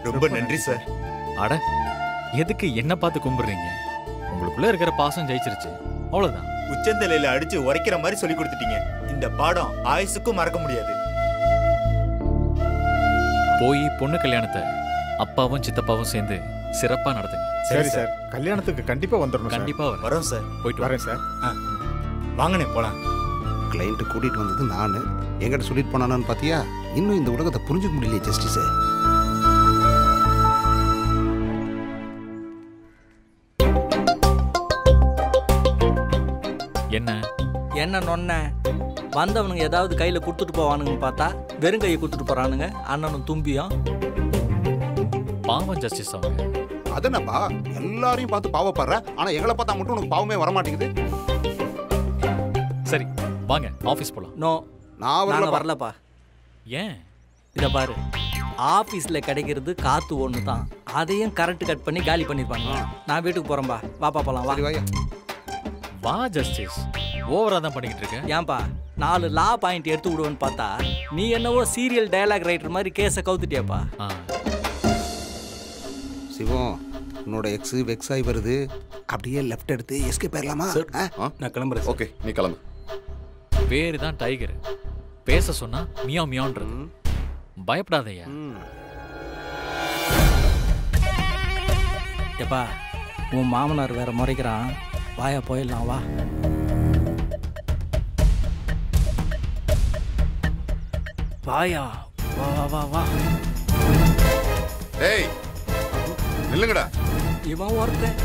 ரொம்ப நன்றி சார். அட, எதுக்கு என்ன பார்த்து கும்பிடுறீங்க? உங்களுக்குள்ள இருக்கிற பாசம் ஜெயிச்சிருச்சு, அவ்வளவுதான். உச்சந்தலையில அடிச்சு உரைக்கிற மாதிரி சொல்லி கொடுத்துட்டீங்க. இந்த பாடம் ஆயுசுக்கும் மறக்க முடியாது. போய் பொண்ணு கல்யாணத்தை அப்பாவும் சித்தப்பாவும் சேர்ந்து சிறப்பா நடத்துங்க. சரி சார், கல்யாணத்துக்கு கண்டிப்பா வந்துடணும். கண்டிப்பா வரோம் சார். போயிட்டு வரேன் சார். வாங்கண்ணே போலாம். கிளைண்ட் கூட்டிட்டு வந்தது நானு. எங்கிட்ட சொல்லிட்டு போனானு பாத்தியா? இன்னும் இந்த உலகத்தை புரிஞ்சுக்க முடியல ஜஸ்டிஸ். என்ன என்ன நொன்ன வந்தவனுங்க ஏதாவது கையில கொடுத்துட்டு போவானுங்கன்னு பார்த்தா வெறும் கையை கொடுத்துட்டு போறானுங்க. அண்ணனும் தும்பியும் பாவம் ஜஸ்டிஸ் அவங்க. அதனப்பா எல்லாரையும் பார்த்து பாவப்படுற, ஆனா எங்களை பார்த்தா மட்டும் உனக்கு பாவமே வர மாட்டேங்குது. சரி வாங்க ஆபீஸ் போலாம். நோ, நான் வரலப்பா. ஏன்? இத பாரு, ஆபீஸ்ல கிடைக்கிறது காத்து ஒண்ணு தான். அதையும் கரெக்ட் கட் பண்ணி காலி பண்ணிருப்பாங்க. நான் வீட்டுக்கு போறேன்பா. வாப்பா போலாம். வா வா ஜஸ்டிஸ், ஓவரா தான் பண்ணிக்கிட்டு இருக்க. ஏன்பா 4 லா பாயிண்ட் எடுத்து விடுவேன்னு பார்த்தா நீ என்னவோ சீரியல் டயலாக் ரைட்டர் மாதிரி கேஸை கவுத்துட்டியாப்பா. சிவம், உன்னோட எக்ஸ் வெக்ஸ் ஆகி வருது. அப்படியே லெஃப்ட் எடுத்து எஸ்கேப் ஆயிடலாமா? நான் கிளம்புறேன். ஓகே, நீ கிளம்பு. பேரு தான் டைகர், பேச சொன்னா மியாவ் மியாவ்ன்றது. பயப்படாதயா. ஏப்பா, உன் மாமனார் வேற முறைக்கிறான். வாயா போயிடலாம். வா. வாயா, வா வா வா வா. டேய் நில்லுங்கடா. இவன் ஒருத்தன்.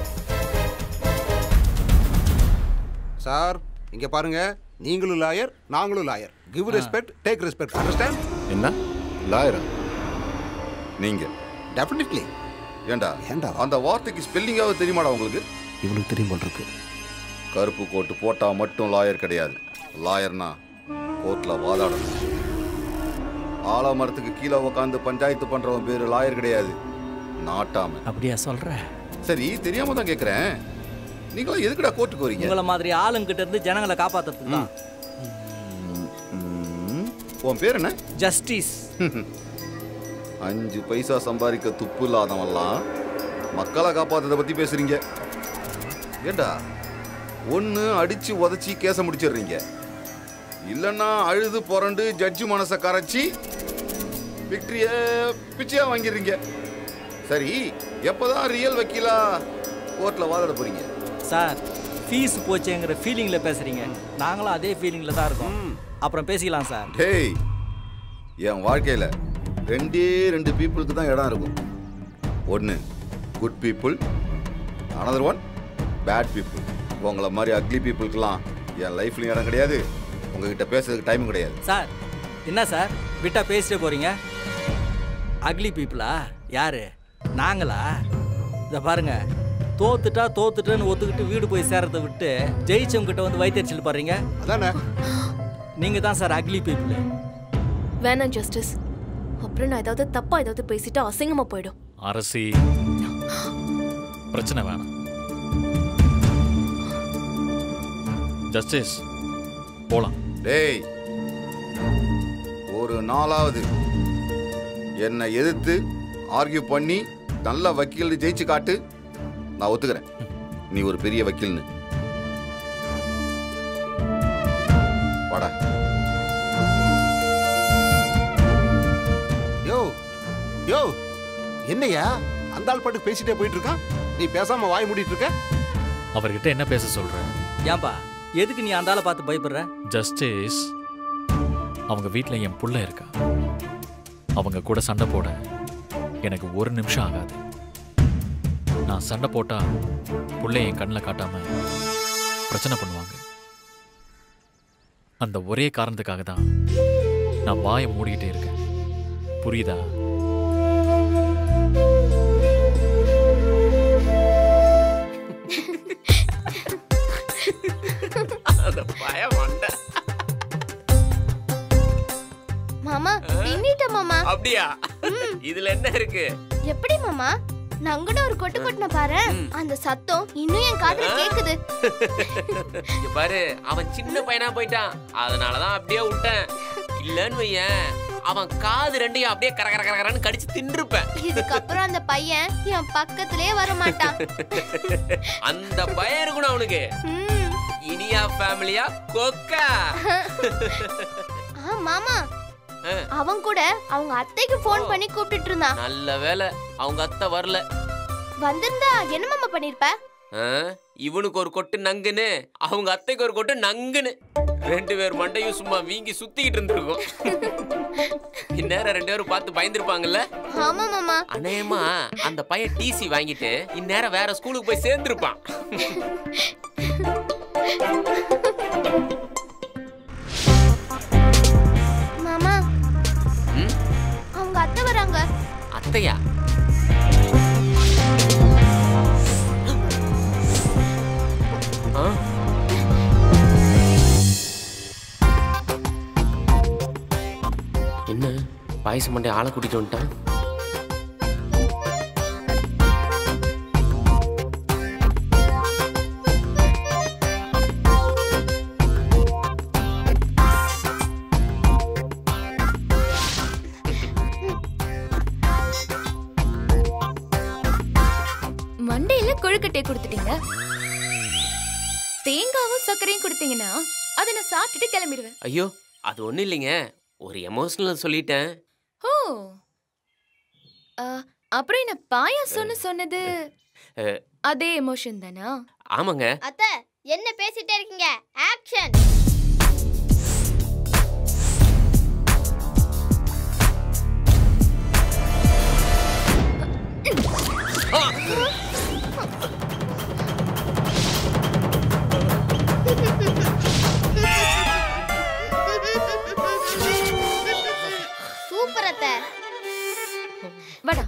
சார் இங்க பாருங்க, நீங்களும் லாயர், நாங்களும் lawyer. Give respect, take respect. Understand? என்ன லாயரா நீங்க? டெஃபினெட்லி. ஏண்டா அந்த வார்த்தைக்கு ஸ்பெல்லிங்காவது தெரியுமாடா உங்களுக்கு? இவனுக்கு தெரியும் போல் இருக்கு. கருப்பு கோட்டு போட்டா மட்டும் லாயர் கிடையாது. லாயர்னா கோர்ட்ல வாதாடணும். ஆலமரத்துக்கு கீழே உட்காந்து பஞ்சாயத்து பண்றவன் பேரு லாயர் கிடையாது, நாட்டாம. அப்படியா சொல்ற? சரி, தெரியாம தான் கேக்குறேன். நீங்களா எதுக்குடா கோர்ட்டுக்கு வரீங்க? உங்களை மாதிரி ஆளுங்கிட்ட இருந்து ஜனங்களை காப்பாத்துறதுக்கு தான். உன் பேர் என்ன? ஜஸ்டிஸ். 5 பைசா சம்பாதிக்க துப்பு இல்லாதவெல்லாம் மக்களை காப்பாற்றதை பத்தி பேசுறீங்க. ஏண்டா, ஒன்று அடிச்சு உதச்சி கேச முடிச்சிடுறீங்க, இல்லைன்னா அழுது புரண்டு ஜட்ஜு மனசை கரைச்சி விக்டரிய பிச்சையா வாங்கிடுறீங்க. சரி, எப்போதான் ரியல் வக்கீலா கோர்ட்ல வாதாட போறீங்க? சார், ஃபீஸ் போச்சேங்கிற ஃபீலிங்ல பேசுறீங்க. நாங்களும் அதே ஃபீலிங்ல தான் இருக்கோம். அப்புறம் பேசிக்கலாம் சார். டேய், என் வாழ்க்கையில 2 பீப்புளுக்கு தான் இடம் இருக்கும். ஒன்று good people, another one bad people. உங்களை மாதிரி அக்லி பீப்புளுக்கெல்லாம் என் லைஃப்லையும் இடம் கிடையாது, உங்ககிட்ட பேசுறதுக்கு டைமும் கிடையாது. சார், என்ன சார் விட்டா பேசிட்டே போறீங்க? அக்லி பீப்புளா? யாரு? நாங்களா? இதை பாருங்க, தோத்துட்டேன்னு ஒத்துக்கிட்டு வீடு போய் சேர்றதை விட்டு ஜெயிச்சவங்க கிட்ட வந்து வைத்தறிச்சல் பாருங்க. அதானே, நீங்க தான் சார் அக்லி பீப்புள். வேணாம் ஜஸ்டிஸ், அப்புறம் நான் ஏதாவது தப்பா ஏதாவது பேசிட்டு அசிங்கமா போயிடும். அரசி, பிரச்சனை வேணாம். ஜஸ்டிஸ் போலாம். டேய், ஒரு நாளாவது என்னை எதிர்த்து ஆர்கியூ பண்ணி நல்ல வக்கீல் ஜெயிச்சு காட்டு, நான் ஒத்துக்கிறேன் நீ ஒரு பெரிய வக்கீல்னு. வாடா. யோ யோ, என்னையா அந்த ஆள் பாட்டுக்கு பேசிட்டே போயிட்டு இருக்கான், நீ பேசாம வாய் மூடிட்டு இருக்க? அவர்கிட்ட என்ன பேச சொல்ற? ஏன்பா, எதுக்கு நீ அந்த ஆளை பார்த்து பயப்படுற? ஜஸ்டிஸ், அவங்க வீட்டுல என் புள்ள இருக்கா. அவங்க கூட சண்டை போட எனக்கு 1 நிமிஷம் ஆகாது. நான் சண்டை போட்டா புள்ள என் கண்ணில் காட்டாம பிரச்சனை பண்ணுவாங்க. அந்த ஒரே காரணத்துக்காக தான் நான் வாயை மூடிக்கிட்டே இருக்கேன். புரியுதா? மாமா பின்னிட்ட மாமா. அப்படியா? இதுல என்ன இருக்கு? எப்படி மாமா? நான் கூட ஒரு கொட்டு கொட்டின பாரு, அந்த சத்தம் இன்னும் என் காதுல கேக்குது. பாரு, அவன் சின்ன பையனா போயிட்டான், அதனாலதான் அப்படியே விட்டேன். இல்லன்னு வையன், அவன் காது ரெண்டையும் அப்படியே கர கர கரன்னு கடிச்சு தின்றுப்பேன். இதுக்கப்புறம் அந்த பையன் என் பக்கத்திலே வர மாட்டான். அந்த பயம் இருக்கணும் அவனுக்கு. இனியா ஃபேமிலியா கொக்கா. மாமா அவன் கூட அவங்க அத்தைக்கு போன் பண்ணி கூப்பிட்டுட்டு இருந்தான். நல்ல வேளை அவங்க அத்தை வரல. வந்திருந்தா என்ன மாமா பண்ணிருப்ப? இவனுக்கு ஒரு கொட்டு நங்குன்னு அவங்க அத்தைக்கு ஒரு கொட்டு நங்குன்னு 2 பேர் மண்டையும் சும்மா வீங்கி சுத்திக்கிட்டு இருந்திருக்கும். இந்நேரம் 2 பேரும் பார்த்து பயந்துருப்பாங்கல்ல. ஆமா மாமா. அநேகமா அந்த பையன் டிசி வாங்கிட்டு இந்நேரம் வேற ஸ்கூலுக்கு போய் சேர்ந்திருப்பான். மாமா அவங்க அத்தை வராங்க. அத்தையா? என்ன பாயசம் மண்டே ஆளை கூட்டிட்டு வந்துட்டான். மண்டையில கொழுக்கட்டையை கொடுத்துட்டீங்க, தேங்காவும் சர்க்கரையும் கொடுத்தீங்கன்னா அதை நான் சாப்பிட்டுட்டு கிளம்பிடுவேன். ஐயோ அது ஒண்ணும் இல்லைங்க, ஒரு எமோஷனல் சொல்லிட்டேன். ஓ, அப்புறம் என்ன பாயாசம்னு சொன்னது அதே எமோஷன் தானா? ஆமாங்க. அத்தை என்ன பேசிட்டே இருக்கீங்க? ஆக்ஷன். சூப்பர் அத்தை. வாடா.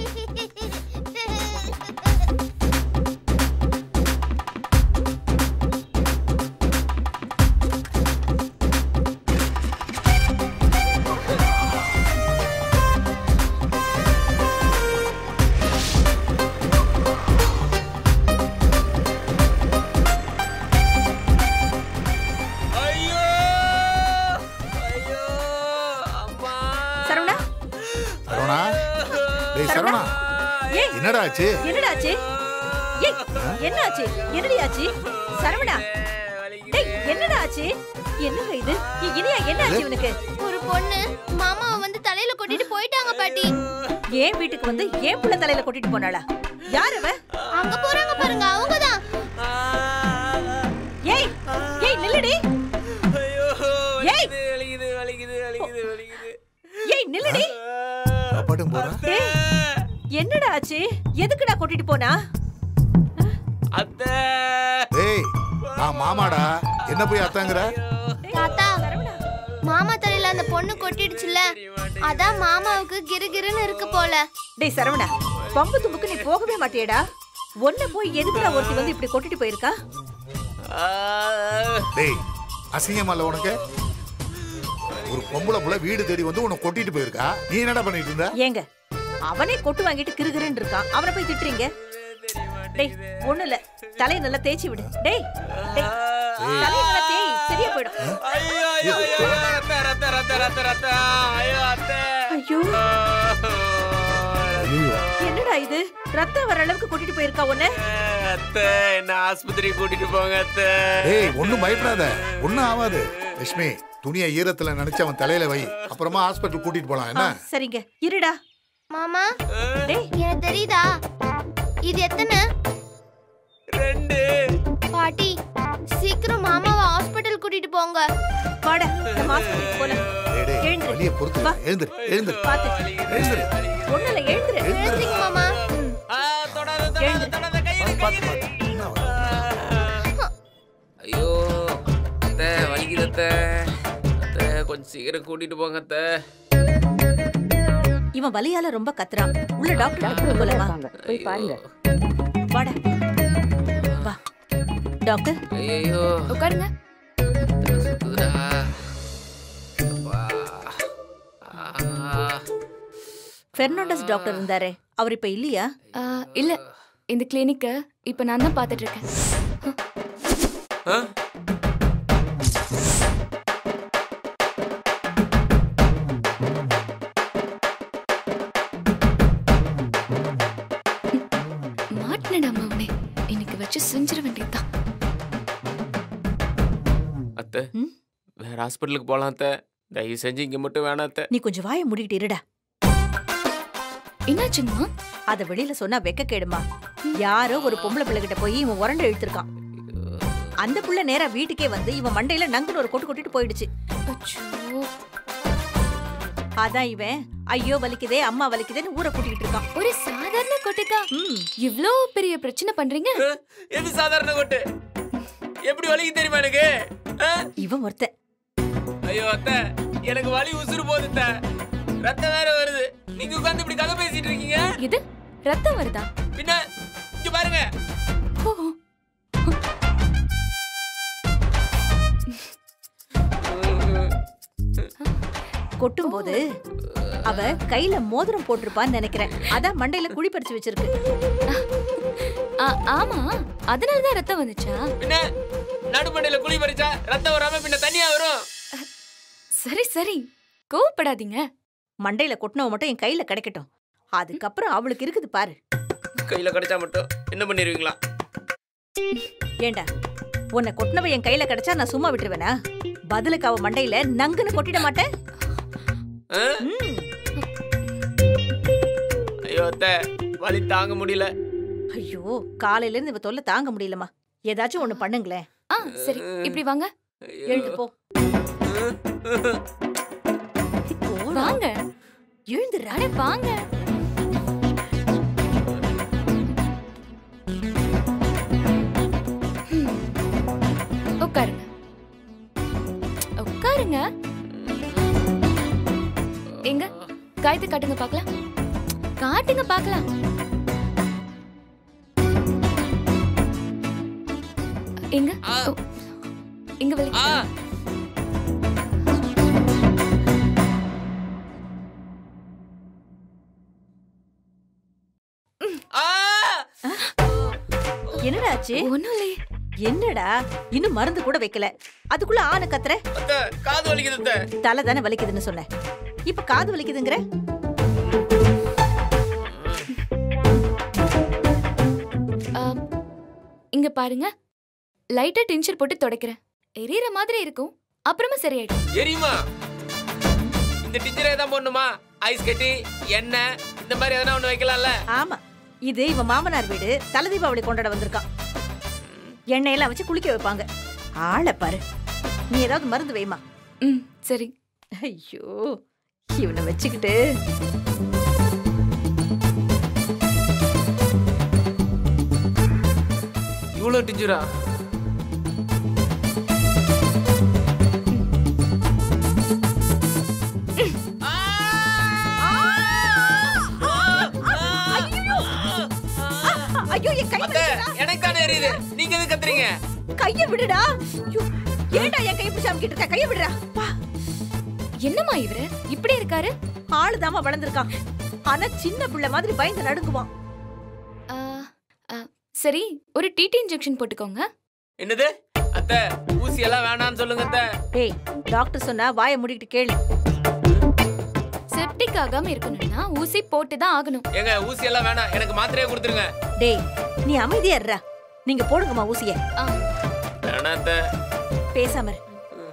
என்னடா ஆச்சு? என்னடா ஆச்சு? ஏய் என்ன ஆச்சு? என்னடி ஆச்சு? சரவணா டேய் என்னடா ஆச்சு? என்னங்க இது? இனியா என்ன ஆச்சு உனக்கு? ஒரு பொண்ணு மாமாவை வந்து தலையில கொட்டிட்டு போயிட்டாங்க பாட்டி. ஏன் வீட்டுக்கு வந்து ஏன் புள்ள தலையில கொட்டிட்டு போனாளா? யார் அவ? அங்க போறாங்க பாருங்க, அவங்கதான். ஏய் ஏய் நில்லுடி. ஏய் வலிக்குது வலிக்குது வலிக்குது வலிக்குது. ஏய் நில்லுடி. அப்படும் போறா. என்னடா ஆச்சு? எதுக்குடா கொட்டிட்டு போனா? அத்தை. ஏய் நான் மாமாடா, என்ன போய் அத்தங்கற? தாத்தா மாமா தலையில அந்த பொண்ணு கொட்டிடுச்சுல, அதான் மாமாவுக்கு கிறுகிறுன்னு இருக்கு போல. டேய் சரவணா, பம்பு தும்புக்கு நீ போகவே மாட்டியேடா. ஒன்ன போய் எதுக்குடா ஒருத்தி வந்து இப்படி கொட்டிட்டு போயிருக்கா? டேய் அசிங்கமால உனக்கு? ஒரு பொம்பளை புள்ள வீடு தேடி வந்து உன்னை கொட்டிட்டு போயிருக்கா, நீ என்னடா பண்ணிட்டு இருந்த? ஏங்க அவனே கொட்டு வாங்கிட்டு கிறுகிறுன்னு இருக்கான், அவனை போய் திட்டுறீங்க? டேய் ஒண்ணு இல்ல, தலையை நல்லா தேய்ச்சி விடு. டேய் டேய் தலையை நல்லா தேய், சரியா போயிடும். ஐயோ ஐயோ ஐயோ ரத்த ரத்த ரத்த ரத்த ரத்த. ஐயோ அத்தை. ஐயோ என்னடா இது? ரத்தம் வர அளவுக்கு கொட்டிட்டு போயிருக்கா உன்னை? அத்தை என்ன ஆஸ்பத்திரி கூட்டிட்டு போங்க அத்தை. டேய் ஒண்ணும் பயப்படாத, ஒண்ணும் ஆகாது. லட்சுமி துணியை ஈரத்துல நினைச்சு அவன் தலையில வை, அப்புறமா ஹாஸ்பிடல் கூட்டிட்டு போலாம். என்ன? சரிங்க இருடா. மாமா டேய் எனக்கு தெரியுதா இது எத்தனை? 2. பாட்டி சீக்கிரம் மாமாவை ஹாஸ்பிடல் கூட்டிட்டு போங்க. வாடா நம்ம ஹாஸ்பிடல் போலாம். டேய் டேய் வலிய பொறுத்து எழுந்திரு எழுந்திரு பாத்து எழுந்திரு. ஒண்ணு இல்ல எழுந்திரு. எழுந்திருங்க மாமா. தொடாத தொடாத தொடாத கையில. ஐயோ அத்தை வலிக்குது அத்தை. அத்தை கொஞ்சம் சீக்கிரம் கூட்டிட்டு போங்க அத்தை. இவன் வலியால ரொம்ப கத்துறான். உள்ள டாக்டர் போலமா போய் பாருங்க. வாடா வா டாக்டர். ஐயோ உட்காருங்க. பெர்னாண்டஸ் டாக்டர் இருந்தாரே, அவர் இப்ப இல்லையா? இல்ல, இந்த கிளினிக்க இப்ப நான் தான் பாத்துட்டு இருக்கேன். வேற ஹாஸ்பிட்டலுக்கு போலாம் அத்தை. தயவு செஞ்சு இங்க மட்டும் வேணாம் அத்தை. நீ கொஞ்சம் வாயை மூடிக்கிட்டு இருடா. என்னாச்சுங்கம்மா? அத வெளியில சொன்னா வெக்க கேடுமா. யாரோ ஒரு பொம்பளை பிள்ளை கிட்ட போய் இவன் உரண்டு இழுத்திருக்கான். அந்த புள்ள நேரா வீட்டுக்கே வந்து இவன் மண்டையில நங்குன்னு ஒரு கொட்டு கொட்டிட்டு போயிடுச்சு. அதான் இவன் ஐயோ வலிக்குதே அம்மா வலிக்குதேன்னு ஊரை கூட்டிட்டு இருக்கான். ஒரு சாதாரண கொட்டுக்கா இவ்ளோ பெரிய பிரச்சனை பண்றீங்க? எது சாதாரண கொட்டு? எப்படி வலிக்கு தெரியுமா எனக்கு? இவன் ஒருத்த. ஐயோ அத்தை, எனக்கு வலி உசுறு போகுது அத்தை. ரத்தம் வேற வருது. நீங்க உட்கார்ந்து இப்படி கதை பேசிட்டு இருக்கீங்க. இது ரத்தம் வருதா? பின்ன இங்க பாருங்க. கொட்டும் போது அவ கையில மோதிரம் போட்டிருப்பான்னு நினைக்கிறேன். அதான் மண்டையில குழி பறிச்சு வச்சிருக்கு. ஆமா, அதனாலதான் ரத்தம் வந்துச்சா? பின்ன நடுமண்டையில குழி பறிச்சா ரத்தம் வராம பின்ன தனியா வரும். சரி சரி, கோவப்படாதீங்க. மண்டையில கொட்டினவ மட்டும் என் கையில கிடைக்கட்டும். அதுக்கப்புறம் அவளுக்கு இருக்குது பாரு. கையில கிடைச்சா மட்டும் என்ன பண்ணிருவீங்களா? ஏண்டா உன்னை கொட்டினவ என் கையில கிடைச்சா நான் சும்மா விட்டுருவேனா? பதிலுக்கு அவ மண்டையில நங்குன்னு கொட்டிட மாட்டேன். ஐயோ அத்தை, வலி தாங்க முடியல. ஐயோ காலையில இருந்து இவ தொல்லை தாங்க முடியலமா. ஏதாச்சும் ஒண்ணு பண்ணுங்களேன். சரி, இப்படி வாங்க. எழுந்து போ. வாங்க, எழுந்துறானே வாங்க. உட்காருங்க உட்காருங்க. எங்க காயத்தை காட்டுங்க பார்க்கலாம். காட்டுங்க பார்க்கலாம். எங்க எங்க வலிக்குது? என்னடா ஆச்சு? ஒண்ணும் இல்லையே. என்னடா இன்னும் மருந்து கூட வைக்கல, அதுக்குள்ள ஆன கத்துற? காது வலிக்குது. தலை தானே வலிக்குதுன்னு சொன்னேன், இப்ப காது வலிக்குதுங்கிற? இங்க பாருங்க, லைட்டா டின்ச்சர் போட்டு துடைக்கிறேன். எரியற மாதிரி இருக்கும், அப்புறமா சரியாயிடும். எரியுமா? இந்த டின்ச்சரே தான் போடணுமா? ஐஸ் கட்டி, எண்ணெய் இந்த மாதிரி எதனா ஒண்ணு வைக்கலாம்ல? ஆமா, இது இவன் மாமனார் வீடு. தலை தீபாவளி கொண்டாட வந்திருக்கான். எண்ணெயெல்லாம் வச்சு குளிக்க வைப்பாங்க. ஆளை பாரு. நீ ஏதாவது மருந்து வைமா. சரி. ஐயோ இவனை வச்சுக்கிட்டு. இவ்வளவு டிஞ்சரா? ஐயோ என் கை எனக்கு தானே எரியுது, நீங்க எதுக்கு கத்துறீங்க? கைய விடுடா. ஏண்டா என் கையை பிடிச்சாம கிட்டு இருக்க? கைய விடுடா. என்னம்மா இவரு இப்படி இருக்காரு? ஆளுதாமா வளர்ந்துருக்கான், ஆனா சின்ன பிள்ளை மாதிரி பயந்து நடுங்குவான். சரி, ஒரு டிடி இன்ஜெக்ஷன் போட்டுக்கோங்க. என்னது அத்தை? ஊசி எல்லாம் வேணாம்னு சொல்லுங்க அத்தை. ஏய், டாக்டர் சொன்னா வாயை மூடிட்டு கேளு. செப்டிக் ஆகாம இருக்கணும்னா ஊசி போட்டு தான் ஆகணும். ஏங்க ஊசி எல்லாம் வேணாம், எனக்கு மாத்திரையே கொடுத்துருங்க. டேய் நீ அமைதியா இருடா. நீங்க போடுங்கம்மா ஊசிய. வேணாம் அத்தை. பேசாம இரு.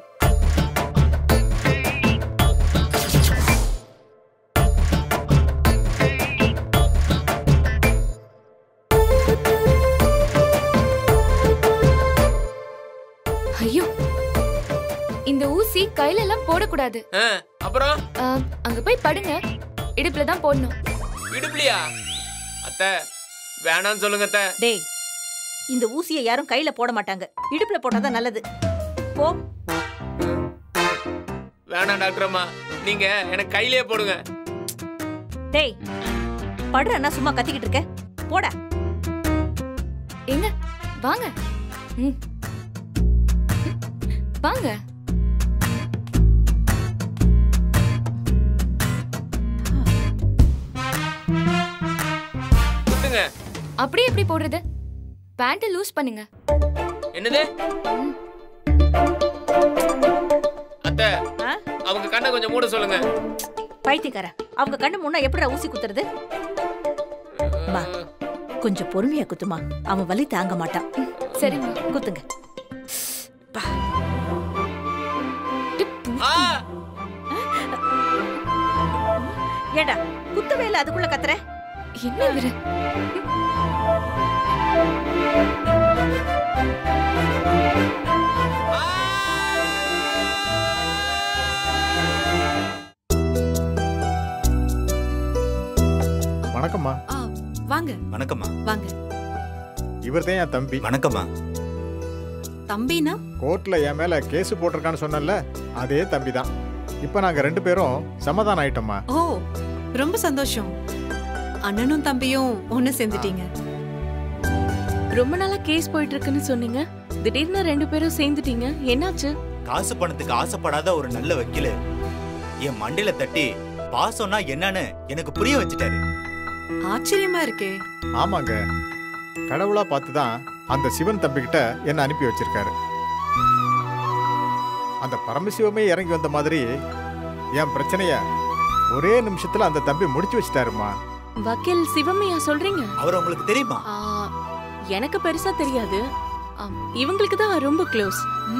ஐயோ, இந்த ஊசி கையில எல்லாம் போடக்கூடாது. அப்புறம் அங்க போய் படுங்க, இடுப்புல தான் போடணும். இடுப்புலையா? அத்தை வேணாம்னு சொல்லுங்க அத்தை. டேய், இந்த ஊசியை யாரும் கையில போட மாட்டாங்க, இடுப்புல போட்டாதான் நல்லது. போ. வேணாம் டாக்டர் அம்மா, நீங்க எனக்கு கையிலேயே போடுங்க. டேய் படுறா, சும்மா கத்திக்கிட்டு இருக்க. போடா. எங்க வாங்க. வாங்க. அப்படியே எப்படி போடுறது? பேண்ட் லூஸ் பண்ணுங்க. என்னது? அத்தை அவங்க கண்ணை கொஞ்சம் மூட சொல்லுங்க. பைத்தியக்கார, அவங்க கண்ணு முன்னா எப்படிடா ஊசி குத்துறது? மா கொஞ்சம் பொறுமையா குத்துமா, அவன் வலி தாங்க மாட்டான். சரி குத்துங்க. ஏடா குத்து வேலை அதுக்குள்ள கத்துற? என்ன இவரு? வணக்கம்மா. வாங்க வணக்கம்மா. வாங்க. இவர்தான் என் தம்பி. வணக்கம்மா. தம்பினா? கோர்ட்ல என் மேல கேஸ் போட்டிருக்கான்னு சொன்னல, அதே தம்பி தான். இப்ப நாங்க 2 பேரும் சமாதானம் ஆயிட்டோம்மா. ஓ, ரொம்ப சந்தோஷம். அண்ணனும் தம்பியும் ஒண்ணு சேர்ந்துட்டீங்க. ரொம்ப நாளா கேஸ் போயிட்டு இருக்குன்னு சொன்னீங்க, திடீர்னு 2 பேரும் சேர்ந்துட்டீங்க, என்னாச்சு? காசு பணத்துக்கு ஆசைப்படாத ஒரு நல்ல வக்கீல் என் மண்டையில தட்டி பாசம்னா என்னன்னு எனக்கு புரிய வச்சுட்டாரு. ஆச்சரியமா இருக்கே. ஆமாங்க, கடவுளா பார்த்துதான் அந்த சிவன் தம்பி கிட்ட என்ன அனுப்பி வச்சிருக்காரு. அந்த பரமசிவமே இறங்கி வந்த மாதிரி என் பிரச்சனைய ஒரே நிமிஷத்துல அந்த தம்பி முடிச்சு வச்சிட்டாருமா. வக்கீல் சிவமையா சொல்றீங்க? அவர் உங்களுக்கு தெரியுமா? எனக்கு பெருசா தெரியாது, இவங்களுக்கு தான் ரொம்ப க்ளோஸ்.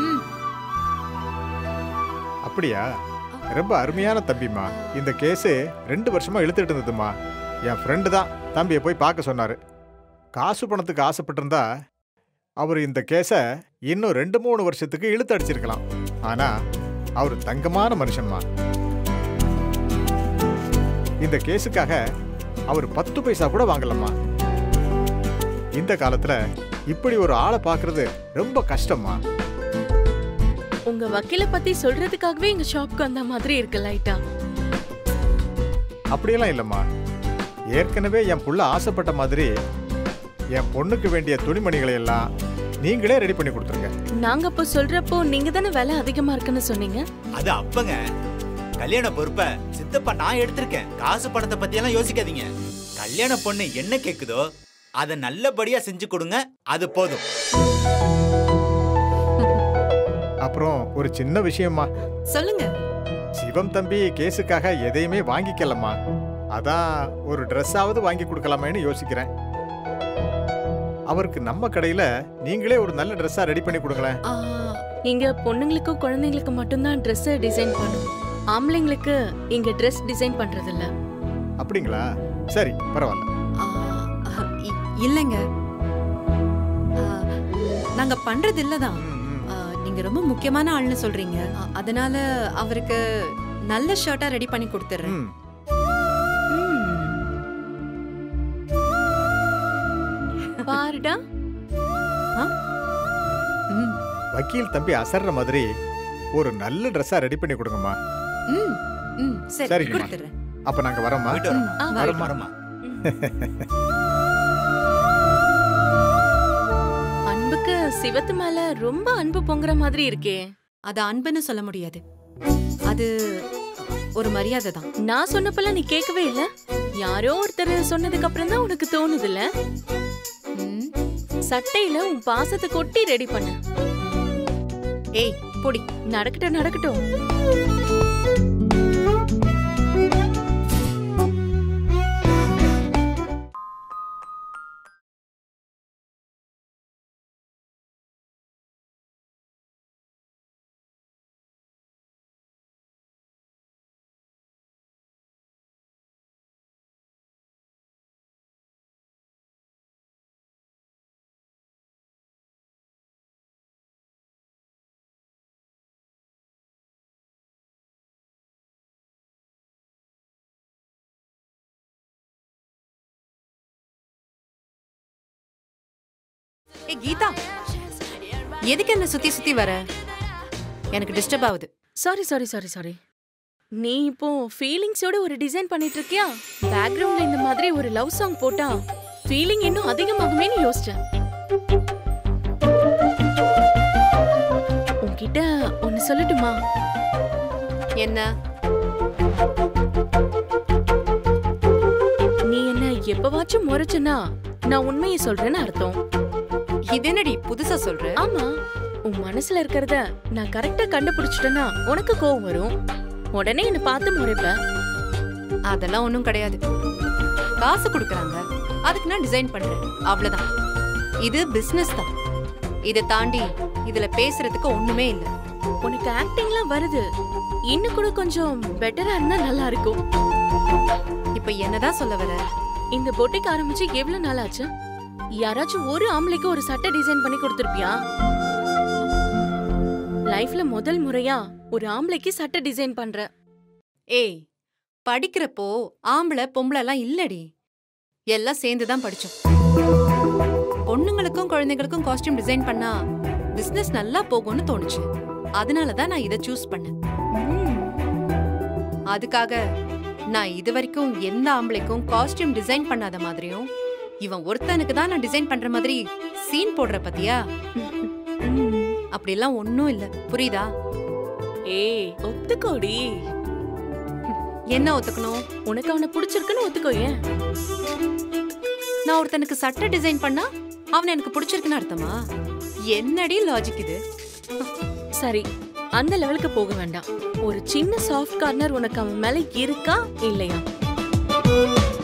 அப்படியா? ரொம்ப அருமையான தம்பிமா. இந்த கேஸ் 2 வருஷமா இழுத்துட்டு இருந்ததுமா. என் ஃப்ரெண்டு தான் தம்பியை போய் பார்க்க சொன்னாரு. காசு பணத்துக்கு ஆசைப்பட்டிருந்தா அவர் இந்த கேஸை இன்னும் 2-3 வருஷத்துக்கு இழுத்து அடிச்சிருக்கலாம். ஆனா அவர் தங்கமான மனுஷன்மா. இந்த கேஸுக்காக அவர் 10 பைசா கூட வாங்கலம்மா. இந்த காலத்துல இப்படி ஒரு ஆளை பார்க்கிறது ரொம்ப கஷ்டமா. உங்க வக்கீல பத்தி சொல்றதுக்காகவே எங்க ஷாப்க்கு வந்த மாதிரி இருக்கு லைட்டா. அப்படியெல்லாம் இல்லம்மா. ஏற்கனவே என் புள்ள ஆசைப்பட்ட மாதிரி என் பொண்ணுக்கு வேண்டிய துணிமணிகளை எல்லாம் நீங்களே ரெடி பண்ணி கொடுத்துருங்க. நாங்க அப்ப சொல்றப்போ நீங்க தானே விலை அதிகமா இருக்குன்னு சொன்னீங்க. அது அப்பங்க கல்யாண பொறுப்பை சித்தப்பா நான் எடுத்திருக்கேன். காசு பணத்தை பத்தி எல்லாம் யோசிக்காதீங்க. கல்யாண பொண்ணு என்ன கேக்குதோ அதை நல்லபடியா செஞ்சு கொடுங்க, அது போதும். அப்புறம் ஒரு சின்ன விஷயம்மா. சொல்லுங்க. சிவம் தம்பி கேஸுக்காக எதையுமே வாங்கிக்கலம்மா. அதான் ஒரு ட்ரெஸ்ஸாவது வாங்கி கொடுக்கலாமேன்னு யோசிக்கிறேன். அவருக்கு நம்ம கடையில நீங்களே ஒரு நல்ல ட்ரெஸ்ஸா ரெடி பண்ணி கொடுங்களேன். இங்க பொண்ணுங்களுக்கும் குழந்தைங்களுக்கு மட்டும்தான் ட்ரெஸ் டிசைன் பண்ணும். ஆம்பளைங்களுக்கு இங்க ட்ரெஸ் டிசைன் பண்றது இல்ல. அப்படிங்களா? சரி, பரவாயில்ல. இல்லைங்க, நாங்க பண்றது இல்லதான். நீங்க ரொம்ப முக்கியமான ஆள்னு சொல்றீங்க, அதனால அவருக்கு நல்ல ஷர்ட்டா ரெடி பண்ணி கொடுத்துறேன். பாருடா, வக்கீல் தம்பி அசர்ற மாதிரி ஒரு நல்ல ட்ரெஸ்ஸா ரெடி பண்ணி கொடுங்கம்மா. சரி, சரிங்கம்மா. கொடுத்துறேன். அப்ப நாங்க வரோம்மா. வரமா. அன்புக்கு சிவத்து மேல ரொம்ப அன்பு பொங்குற மாதிரி இருக்கே. அது அன்புன்னு சொல்ல முடியாது, அது ஒரு மரியாதை தான். நான் சொன்னப்பெல்லாம் நீ கேட்கவே இல்ல. யாரோ ஒருத்தர் சொன்னதுக்கு அப்புறம் தான் உனக்கு தோணுது இல்ல? சட்டையில உன் பாசத்தை கொட்டி ரெடி பண்ணு. ஏய் பொடி. நடக்கட்டும் நடக்கட்டும். ஏய் கீதா, எதுக்கு என்ன சுத்தி சுத்தி வர? எனக்கு டிஸ்டர்ப் ஆகுது. Sorry sorry sorry sorry. நீ இப்போ ஃபீலிங்ஸோட ஒரு டிசைன் பண்ணிட்டு இருக்கியா? பேக்ரவுண்ட்ல இந்த மாதிரி ஒரு லவ் சாங் போட்டா ஃபீலிங் இன்னும் அதிகமாகுமேன்னு யோசிச்சேன். உன்கிட்ட ஒன்னு சொல்லட்டுமா? என்ன? நீ என்ன எப்பவாச்சும் முறைச்சனா நான் உண்மையை சொல்றேன்னு அர்த்தம். இது என்னடி புதுசா சொல்ற? ஆமா, உன் மனசுல இருக்கிறத நான் கரெக்டா கண்டுபிடிச்சிட்டேன்னா உனக்கு கோவம் வரும். உடனே என்ன பார்த்து முறைப்ப. அதெல்லாம் ஒண்ணும் கிடையாது. காசு கொடுக்கறாங்க, அதுக்கு நான் டிசைன் பண்றேன், அவ்வளவுதான். இது பிசினஸ் தான். இதை தாண்டி இதுல பேசுறதுக்கு ஒண்ணுமே இல்ல. உனக்கு ஆக்டிங்லாம் வருது, இன்னும் கூட கொஞ்சம் பெட்டரா இருந்தா நல்லா இருக்கும். இப்ப என்னதான் சொல்ல வர? இந்த பொட்டிக் ஆரம்பிச்சு எவ்வளவு நாள் ஆச்சு? யாராச்சும் ஒரு ஆம்பளைக்கு ஒரு சட்டை டிசைன் பண்ணி கொடுத்திருப்பியா? லைஃப்ல முதல் முறையா ஒரு ஆம்பளைக்கு சட்டை டிசைன் பண்ற. ஏய், படிக்கிறப்போ ஆம்பளை பொம்பளை எல்லாம் இல்லடி, எல்லாம் சேர்ந்துதான் படிச்சோம். பொண்ணுங்களுக்கும் குழந்தைகளுக்கும் காஸ்டியூம் டிசைன் பண்ணா பிசினஸ் நல்லா போகும்னு தோணுச்சு. அதனாலதான் நான் இதை சூஸ் பண்ணேன். அதுக்காக நான் இது வரைக்கும் எந்த ஆம்பளைக்கும் காஸ்டியூம் டிசைன் பண்ணாத மாதிரியும், இவன் ஒருத்தனுக்கு தான் நான் டிசைன் பண்ற மாதிரி சீன் போடுற பத்தியா? அப்படிலாம் ஒன்னும் இல்ல, புரியுதா? ஏய், ஒத்துக்கோடி. என்ன ஒத்துக்கணும்? உனக்கு அவனை பிடிச்சிருக்குன்னு ஒத்துக்கோ. ஏன்? நான் ஒருத்தனுக்கு சட்டை டிசைன் பண்ணா அவன் எனக்கு பிடிச்சிருக்குன்னு அர்த்தமா? என்னடி லாஜிக் இது? சரி, அந்த லெவலுக்கு போக வேண்டாம். ஒரு சின்ன சாஃப்ட் கார்னர் உனக்கு அவன் மேல இருக்கா இல்லையா?